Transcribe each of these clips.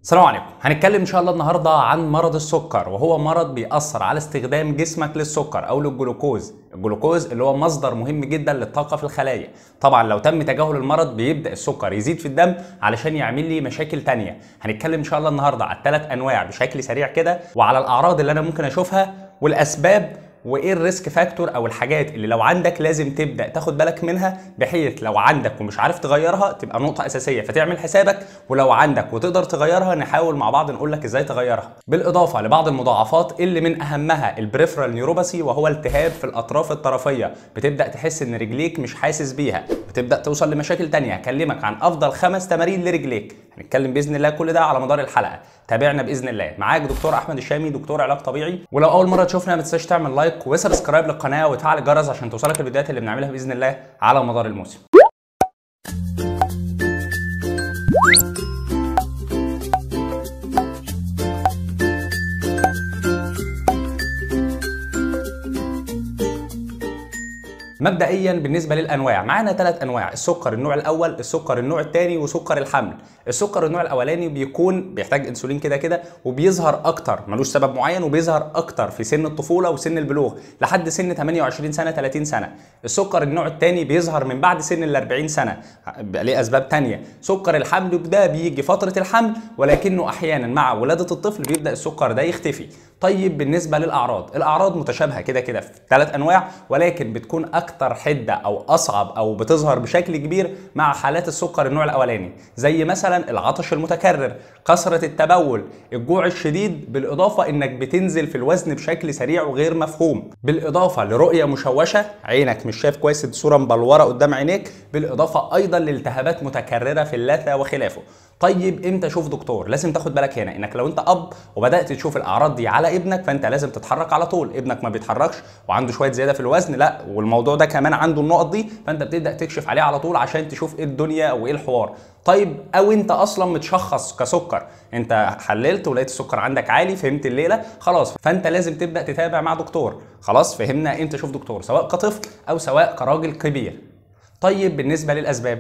السلام عليكم. هنتكلم ان شاء الله النهارده عن مرض السكر، وهو مرض بيأثر على استخدام جسمك للسكر او للجلوكوز. الجلوكوز اللي هو مصدر مهم جدا للطاقه في الخلايا. طبعا لو تم تجاهل المرض بيبدأ السكر يزيد في الدم علشان يعمل لي مشاكل تانية. هنتكلم ان شاء الله النهارده على الثلاث انواع بشكل سريع كده، وعلى الاعراض اللي انا ممكن اشوفها والاسباب، وايه الريسك فاكتور او الحاجات اللي لو عندك لازم تبدا تاخد بالك منها، بحيث لو عندك ومش عارف تغيرها تبقى نقطه اساسيه فتعمل حسابك، ولو عندك وتقدر تغيرها نحاول مع بعض نقول لك ازاي تغيرها. بالاضافه لبعض المضاعفات اللي من اهمها البريفرال نيوروباثي، وهو التهاب في الاطراف الطرفيه، بتبدا تحس ان رجليك مش حاسس بيها، بتبدا توصل لمشاكل تانية. هكلمك عن افضل 5 تمارين لرجليك، هنتكلم باذن الله كل ده على مدار الحلقه. تابعنا باذن الله. معاك دكتور احمد الشامي، دكتور علاج طبيعي. ولو اول مره تشوفنا ما تنساش تعمل لايك وسبسكرايب للقناه وتفعل الجرس عشان توصلك الفيديوهات اللي بنعملها باذن الله على مدار الموسم. مبدئيا بالنسبه للانواع، معانا 3 انواع: السكر النوع الاول، السكر النوع الثاني، وسكر الحمل. السكر النوع الاولاني بيحتاج انسولين كده وبيظهر اكتر، ملوش سبب معين، وبيظهر اكتر في سن الطفوله وسن البلوغ لحد سن 28 سنه 30 سنه. السكر النوع الثاني بيظهر من بعد سن ال 40 سنه، بيبقى ليه اسباب ثانيه. سكر الحمل ده بيجي فتره الحمل، ولكنه احيانا مع ولاده الطفل بيبدا السكر ده يختفي. طيب بالنسبه للاعراض، الاعراض متشابهه كده في 3 انواع، ولكن بتكون اكتر حده او اصعب او بتظهر بشكل كبير مع حالات السكر النوع الاولاني، زي مثلا العطش المتكرر، كثره التبول، الجوع الشديد، بالاضافه انك بتنزل في الوزن بشكل سريع وغير مفهوم، بالاضافه لرؤيه مشوشه، عينك مش شايف كويس، الصوره مبلوره قدام عينيك، بالاضافه ايضا لالتهابات متكرره في اللثه وخلافه. طيب امتى اشوف دكتور؟ لازم تاخد بالك هنا انك لو انت اب وبدات تشوف الاعراض دي على ابنك، فانت لازم تتحرك على طول. ابنك ما بيتحركش وعنده شويه زياده في الوزن، لا والموضوع ده كمان عنده النقط دي، فانت بتبدا تكشف عليه على طول عشان تشوف ايه الدنيا وايه الحوار. طيب او انت اصلا متشخص كسكر، انت حللت ولقيت السكر عندك عالي، فهمت الليله، خلاص فانت لازم تبدا تتابع مع دكتور. خلاص فهمنا امتى اشوف دكتور، سواء كطفل او سواء كراجل كبير. طيب بالنسبه للاسباب،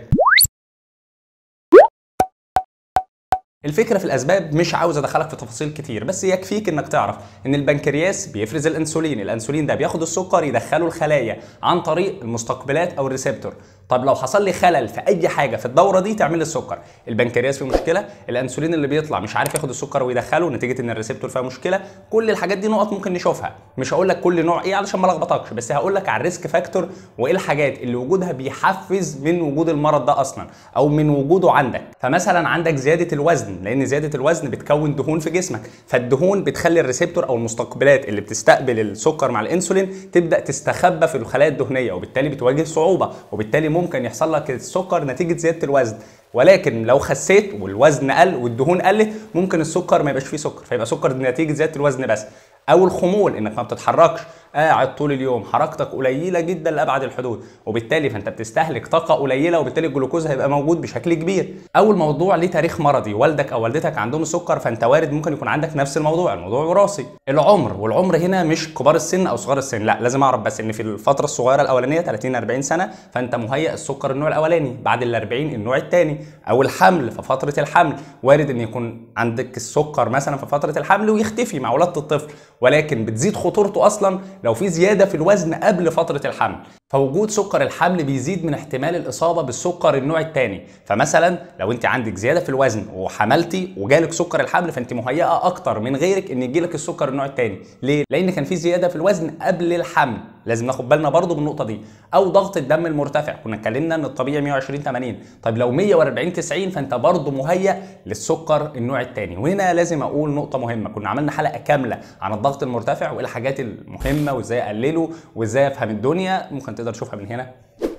الفكرة في الأسباب مش عاوز أدخلك في تفاصيل كتير، بس يكفيك إنك تعرف إن البنكرياس بيفرز الأنسولين، الأنسولين ده بياخد السكر يدخله الخلايا عن طريق المستقبلات أو الريسبتور. طب لو حصل لي خلل في أي حاجة في الدورة دي تعمل لي السكر، البنكرياس فيه مشكلة، الأنسولين اللي بيطلع مش عارف ياخد السكر ويدخله نتيجة إن الريسبتور فيها مشكلة. كل الحاجات دي نقط ممكن نشوفها، مش هقول لك كل نوع إيه علشان ما لخبطكش، بس هقول لك على الريسك فاكتور وإيه الحاجات اللي وجودها بيحفز من وجود المرض ده أصلا أو من وجوده عندك. فمثلا عندك زيادة الوزن، لان زياده الوزن بتكون دهون في جسمك، فالدهون بتخلي الريسبتور او المستقبلات اللي بتستقبل السكر مع الانسولين تبدا تستخبى في الخلايا الدهنيه، وبالتالي بتواجه صعوبه، وبالتالي ممكن يحصل لك السكر نتيجه زياده الوزن. ولكن لو خسيت والوزن قل والدهون قلت، ممكن السكر ما يبقاش فيه سكر، فيبقى سكر نتيجه زياده الوزن بس. او الخمول، انك ما بتتحركش، قاعد طول اليوم، حركتك قليله جدا لابعد الحدود، وبالتالي فانت بتستهلك طاقه قليله، وبالتالي الجلوكوز هيبقى موجود بشكل كبير. او الموضوع ليه تاريخ مرضي، والدك او والدتك عندهم السكر، فانت وارد ممكن يكون عندك نفس الموضوع وراثي. العمر، والعمر هنا مش كبار السن او صغار السن، لا لازم اعرف بس ان في الفتره الصغيره الاولانيه 30 40 سنه فانت مهيئ السكر النوع الاولاني، بعد ال 40 النوع الثاني. او الحمل، في فتره الحمل وارد ان يكون عندك السكر مثلا في فتره الحمل ويختفي مع ولاده الطفل، ولكن بتزيد خطورته اصلا لو في زياده في الوزن قبل فتره الحمل. فوجود سكر الحمل بيزيد من احتمال الاصابه بالسكر النوع الثاني. فمثلا لو انت عندك زياده في الوزن وحملتي وجالك سكر الحمل، فانت مهيئه اكتر من غيرك ان يجيلك السكر النوع الثاني. ليه؟ لان كان في زياده في الوزن قبل الحمل، لازم ناخد بالنا برضو بالنقطه دي. او ضغط الدم المرتفع، كنا اتكلمنا ان الطبيعي 120 80، طيب لو 140 90 فانت برضو مهيئ للسكر النوع الثاني. وهنا لازم اقول نقطه مهمه، كنا عملنا حلقه كامله عن الضغط المرتفع وايه الحاجات المهمه وازاي اقلله وازاي افهم الدنيا، ممكن تقدر تشوفها من هنا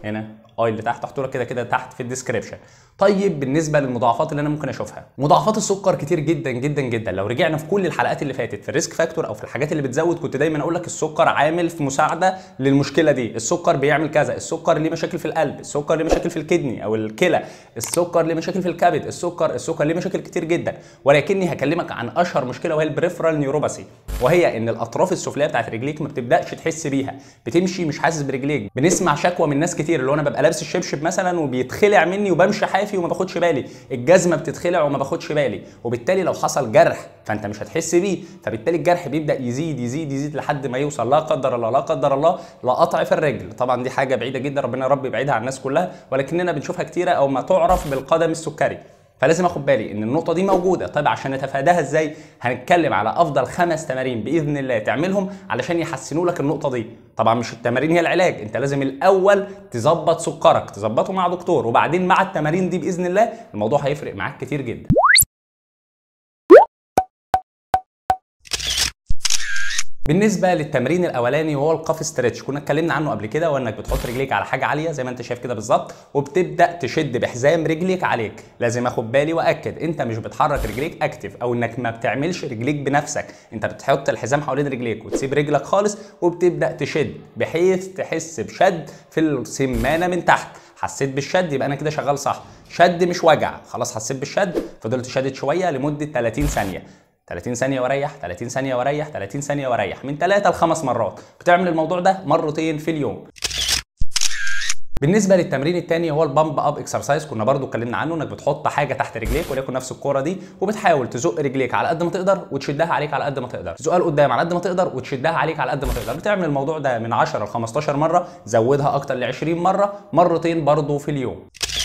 اللي تحت، تحط لك كده تحت في الديسكريبشن. طيب بالنسبه للمضاعفات اللي انا ممكن اشوفها، مضاعفات السكر كتير جدا جدا جدا. لو رجعنا في كل الحلقات اللي فاتت في الريسك فاكتور او في الحاجات اللي بتزود، كنت دايما اقول لك السكر عامل في مساعده للمشكله دي، السكر بيعمل كذا، السكر ليه مشاكل في القلب، السكر ليه مشاكل في الكدني او الكلى، السكر ليه مشاكل في الكبد، السكر ليه مشاكل كتير جدا. ولكني هكلمك عن اشهر مشكله وهي البريفرال نيوروباثي، وهي ان الاطراف السفليه بتاعت رجليك ما بتبداش تحس بيها، بتمشي مش حاسس برجليك. بنسمع شكوى من ناس كتير اللي هو انا ببقى لابس الشبشب مثلا وبيتخلع مني وبمشي حافي وما باخدش بالي، الجزمه بتتخلع وما باخدش بالي، وبالتالي لو حصل جرح فانت مش هتحس بيه، فبالتالي الجرح بيبدا يزيد يزيد يزيد لحد ما يوصل لا قدر الله لا قدر الله لقطع في الرجل. طبعا دي حاجه بعيده جدا، ربنا يا رب يبعدها عن الناس كلها، ولكننا بنشوفها كتيره او ما تعرف بالقدم السكري. فلازم اخد بالي ان النقطه دي موجوده. طيب عشان نتفاداها ازاي؟ هنتكلم على افضل 5 تمارين باذن الله تعملهم علشان يحسنوا لك النقطه دي. طبعا مش التمارين هي العلاج، انت لازم الاول تظبط سكرك، تظبطه مع دكتور، وبعدين مع التمارين دي باذن الله الموضوع هيفرق معاك كتير جدا. بالنسبه للتمرين الاولاني وهو القاف ستريتش، كنا اتكلمنا عنه قبل كده، وانك بتحط رجليك على حاجه عاليه زي ما انت شايف كده بالظبط، وبتبدا تشد بحزام رجليك عليك. لازم اخد بالي واكد انت مش بتحرك رجليك اكتف، او انك ما بتعملش رجليك بنفسك، انت بتحط الحزام حوالين رجليك وتسيب رجلك خالص وبتبدا تشد بحيث تحس بشد في السمانه من تحت. حسيت بالشد يبقى انا كده شغال صح، شد مش وجع. خلاص حسيت بالشد، فضلت شادد شويه لمده 30 ثانيه، 30 ثانية واريح، 30 ثانية واريح، 30 ثانية واريح، من 3 ل 5 مرات. بتعمل الموضوع ده مرتين في اليوم. بالنسبه للتمرين الثاني هو البامب اب اكسرسايز، كنا برضو اتكلمنا عنه، انك بتحط حاجه تحت رجليك وليكن نفس الكوره دي، وبتحاول تزق رجليك على قد ما تقدر وتشدها عليك على قد ما تقدر، تزقها لقدام على قد ما تقدر وتشدها عليك على قد ما تقدر. بتعمل الموضوع ده من 10 ل 15 مره، زودها اكتر ل 20 مره، مرتين برضو في اليوم.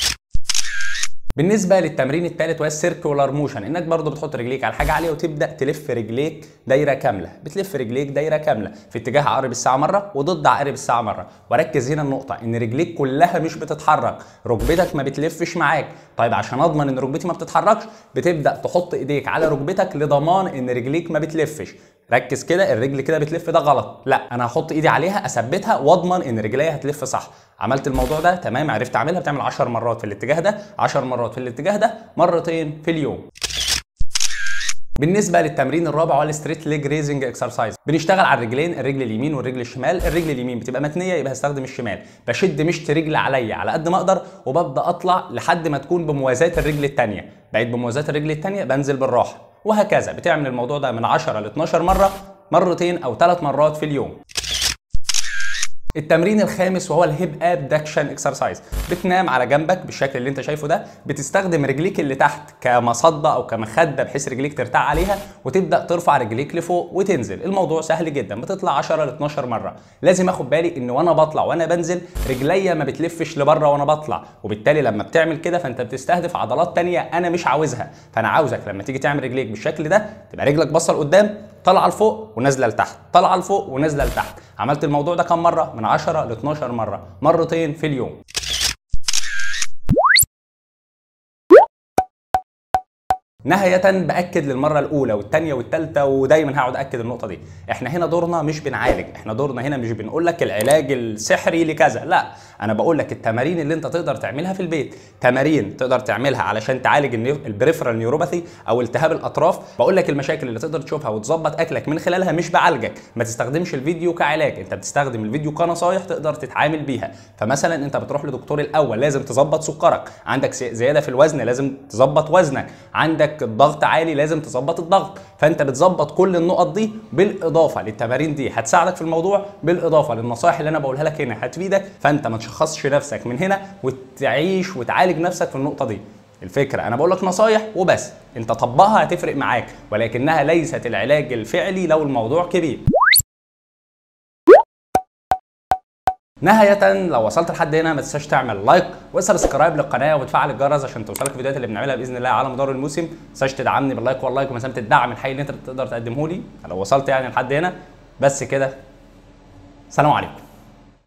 بالنسبه للتمرين الثالث وهي السيركولار موشن، انك برضو بتحط رجليك على حاجه عاليه وتبدا تلف رجليك دايره كامله، بتلف رجليك دايره كامله في اتجاه عقارب الساعه مره وضد عقارب الساعه مره. وركز هنا النقطه ان رجليك كلها مش بتتحرك، ركبتك ما بتلفش معاك. طيب عشان اضمن ان ركبتي ما بتتحركش بتبدا تحط ايديك على ركبتك لضمان ان رجليك ما بتلفش. ركز كده، الرجل كده بتلف ده غلط، لا انا هحط ايدي عليها اثبتها واضمن ان رجليا هتلف صح. عملت الموضوع ده تمام، عرفت اعملها، بتعمل 10 مرات في الاتجاه ده، 10 مرات في الاتجاه ده، مرتين في اليوم. بالنسبه للتمرين الرابع هو الستريت ليج ريزنج اكسرسايز، بنشتغل على الرجلين، الرجل اليمين والرجل الشمال. الرجل اليمين بتبقى متنيه يبقى هستخدم الشمال، بشد مشط رجل عليا على قد ما اقدر وببدا اطلع لحد ما تكون بموازاه الرجل الثانيه، بقيت بموازاه الرجل الثانيه بنزل بالراحه، وهكذا. بتعمل الموضوع ده من 10 ل 12 مره، مرتين او 3 مرات في اليوم. التمرين الخامس وهو الهيب ابدكشن اكسرسايز، بتنام على جنبك بالشكل اللي انت شايفه ده، بتستخدم رجليك اللي تحت كمصدة او كمخدة بحيث رجليك ترتاح عليها، وتبدا ترفع رجليك لفوق وتنزل. الموضوع سهل جدا، بتطلع 10 ل 12 مره. لازم اخد بالي ان وانا بطلع وانا بنزل رجليا ما بتلفش لبره وانا بطلع، وبالتالي لما بتعمل كده فانت بتستهدف عضلات تانية انا مش عاوزها. فانا عاوزك لما تيجي تعمل رجليك بالشكل ده تبقى رجلك باصه لقدام، طالعه لفوق ونازله لتحت، طالعه لفوق ونازله لتحت. عملت الموضوع ده كم مره؟ من 10 ل 12 مره، مرتين في اليوم. نهاية باكد للمره الاولى والثانيه والثالثه ودايما هقعد اكد النقطه دي، احنا هنا دورنا مش بنعالج، احنا دورنا هنا مش بنقول لك العلاج السحري لكذا، لا انا بقول لك التمارين اللي انت تقدر تعملها في البيت، تمارين تقدر تعملها علشان تعالج البريفرال نيوروباثي او التهاب الاطراف. بقول لك المشاكل اللي تقدر تشوفها وتظبط اكلك من خلالها، مش بعالجك. ما تستخدمش الفيديو كعلاج، انت بتستخدم الفيديو كنصايح تقدر تتعامل بيها. فمثلا انت بتروح لدكتور الاول لازم تظبط سكرك، عندك زياده في الوزن لازم تظبط وزنك، عندك الضغط عالي لازم تظبط الضغط. فانت بتظبط كل النقط دي بالاضافه للتمارين دي هتساعدك في الموضوع، بالاضافه للنصائح اللي انا بقولها لك هنا هتفيدك. فانت ما تشخصش نفسك من هنا وتعيش وتعالج نفسك في النقطه دي. الفكره انا بقول لك نصايح وبس، انت طبقها هتفرق معاك، ولكنها ليست العلاج الفعلي لو الموضوع كبير. نهاية لو وصلت لحد هنا ما تنساش تعمل لايك وسبسكرايب للقناه وتفعل الجرس عشان توصلك الفيديوهات اللي بنعملها باذن الله على مدار الموسم. ما تنساش تدعمني باللايك واللايك ومساهمه الدعم الحقيقي اللي انت تقدر تقدمه لي لو وصلت يعني لحد هنا. بس كده، سلام عليكم.